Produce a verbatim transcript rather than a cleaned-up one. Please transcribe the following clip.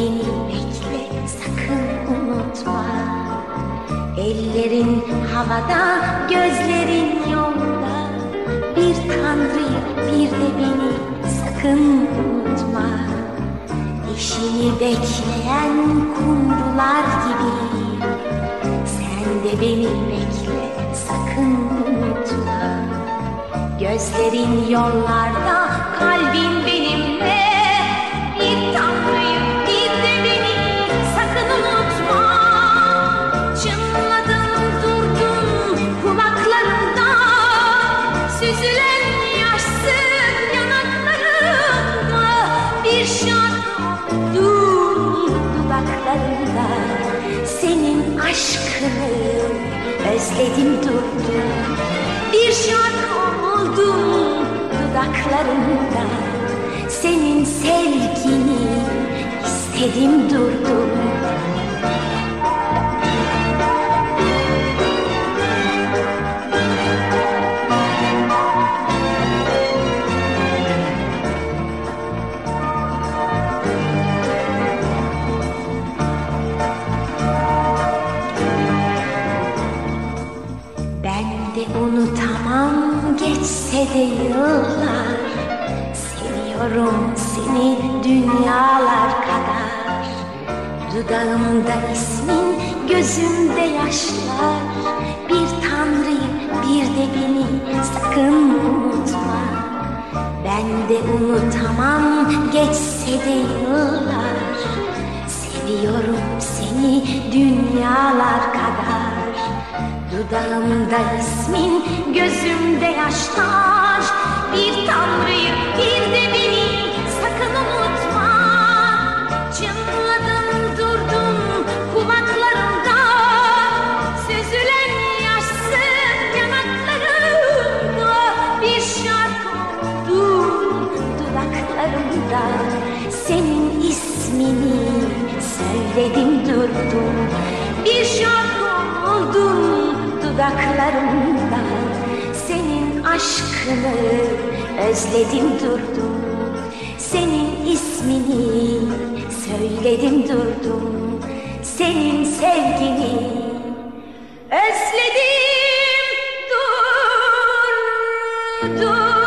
beni bekle, sakın unutma. Ellerin havada, gözlerin yolda. Bir Tanrı'yı, bir de beni sakın unutma. Eşini bekleyen kumrular gibi sen de beni bekle, sakın unutma. Gözlerin yollarda, kalbin benimle. Bir Tanrı'yı, bir de beni sakın unutma. Çınladın durdun kulaklarımda, süzülen yaşsın yanaklarımda. Bir şarkı oldun dudaklarımda, senin aşkını özledim durdum. Bir şarkı oldum dudaklarımda, senin sevgini istedim durdum. Ben de unutamam, geçse de yıllar. Seviyorum seni dünyalar kadar. Dudağımda ismin, gözümde yaşlar. Bir Tanrı'yı, bir de beni sakın unutma. Ben de unutamam, geçse de yıllar. Seviyorum seni dünyalar kadar. Dudağımda ismin, gözümde yaşlar. Bir Tanrı'yı, bir de beni sakın unutma. Çınladın durdun kulaklarımda, süzülen yaşsın yanaklarımda. Bir şarkı oldun dudaklarımda, senin ismini söyledim durdum. Bir şarkı oldun dudaklarımda, senin aşkını özledim durdum. Senin ismini söyledim durdum. Senin sevgini özledim durdum.